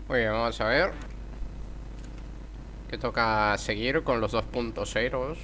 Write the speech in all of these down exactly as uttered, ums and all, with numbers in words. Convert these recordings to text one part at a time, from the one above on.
Muy bien, vamos a ver. Que toca seguir con los dos punto cero.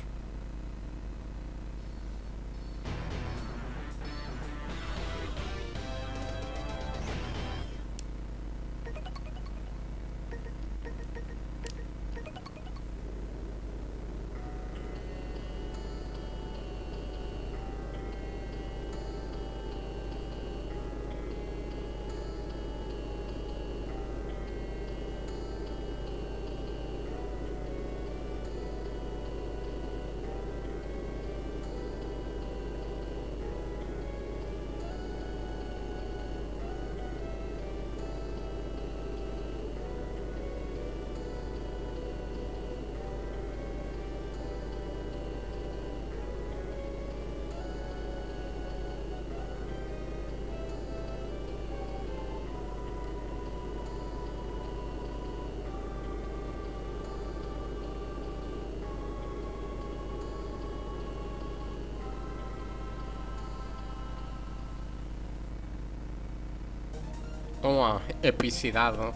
Toma, epicidad, ¿no?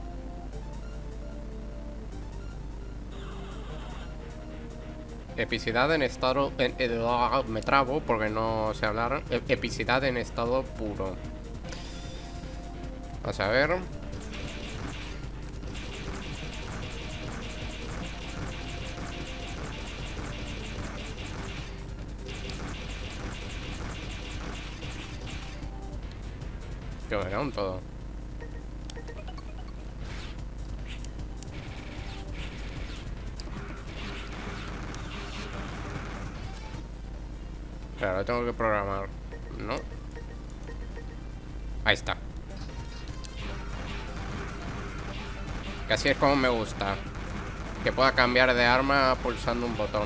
Epicidad en estado... En, en, ah, me trabo porque no sé hablar. E- epicidad en estado puro. Vamos a ver. Que me cago en todo. Claro, lo tengo que programar, ¿no? Ahí está. Que así es como me gusta. Que pueda cambiar de arma pulsando un botón.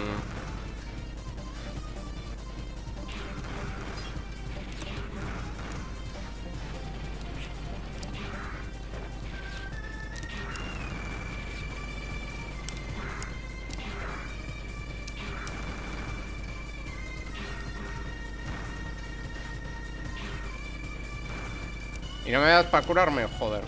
Y no me das para curarme, joder.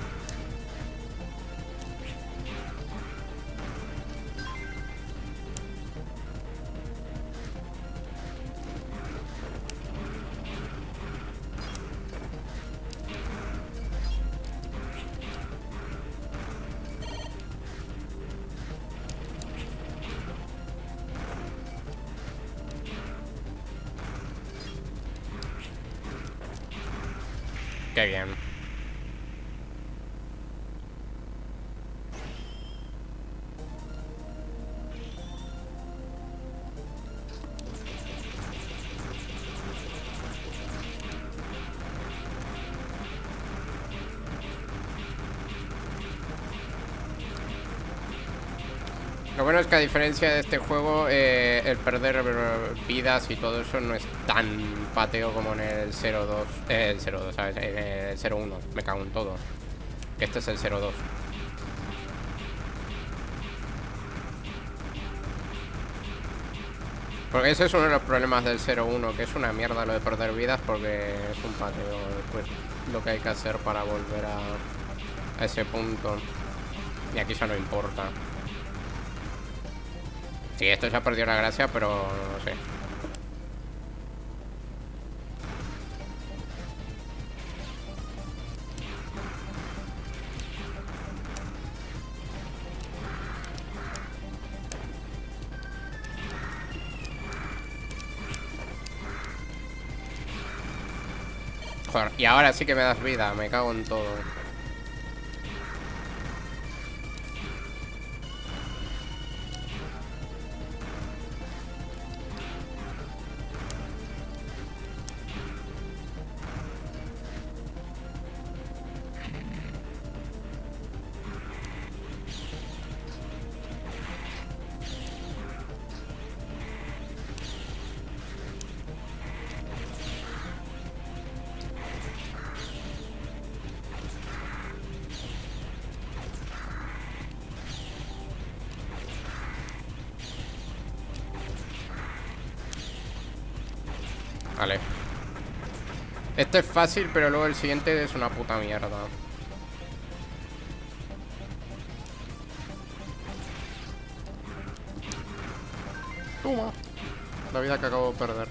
Qué bien. Lo bueno es que a diferencia de este juego, eh, el perder vidas y todo eso no es tan pateo como en el cero dos. Eh, el cero dos, ¿sabes? En el cero uno. Me cago en todo. Que este es el cero dos. Porque ese es uno de los problemas del cero uno, que es una mierda lo de perder vidas porque es un pateo después lo que hay que hacer para volver a, a ese punto. Y aquí ya no importa. Sí, esto ya perdió la gracia, pero no sé. Joder, y ahora sí que me das vida, me cago en todo. Vale. Este es fácil, pero luego el siguiente es una puta mierda. Toma. La vida que acabo de perder.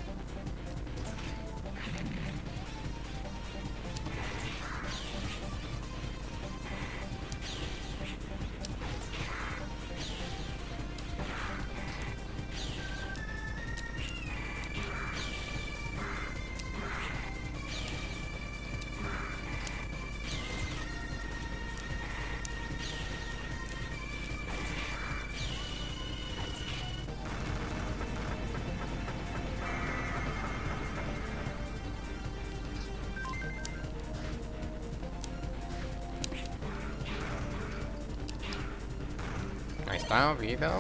Ahí está, vida.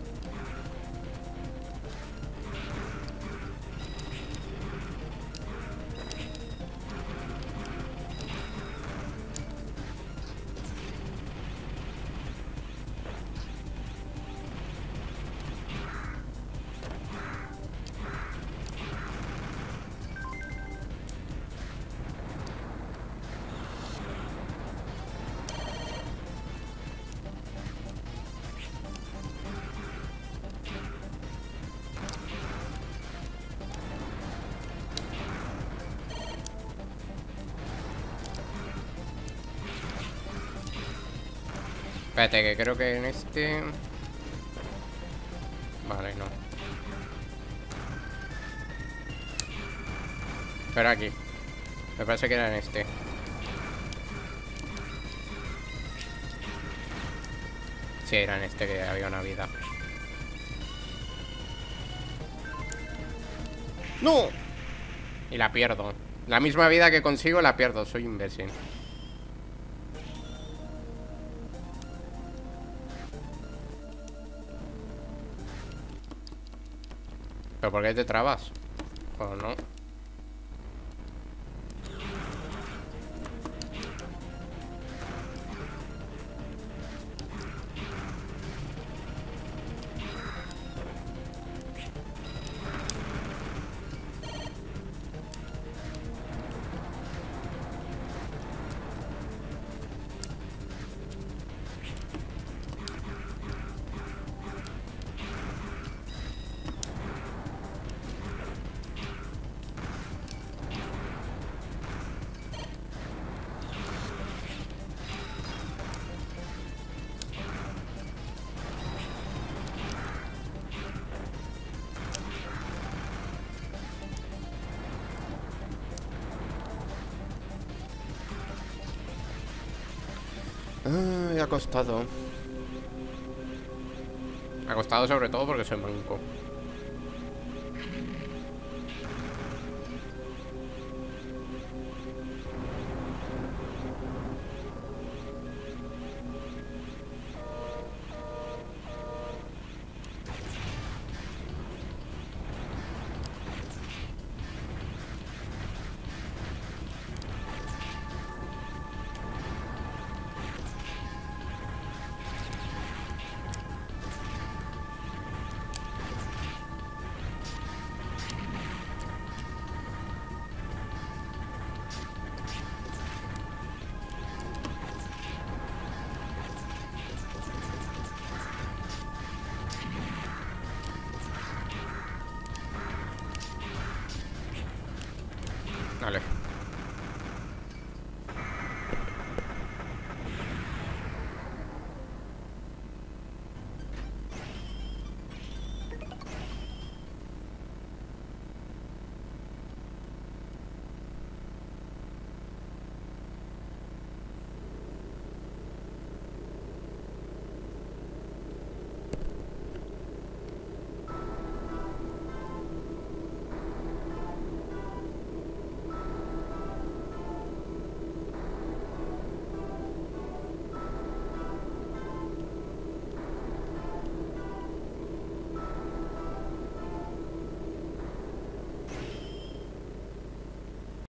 Espérate, que creo que en este... Vale, no. Pero aquí. Me parece que era en este. Sí, era en este que había una vida. ¡No! Y la pierdo. La misma vida que consigo la pierdo. Soy imbécil. ¿Pero por qué te trabas? ¿O no? Ay, ha costado. Ha costado sobre todo porque soy manco.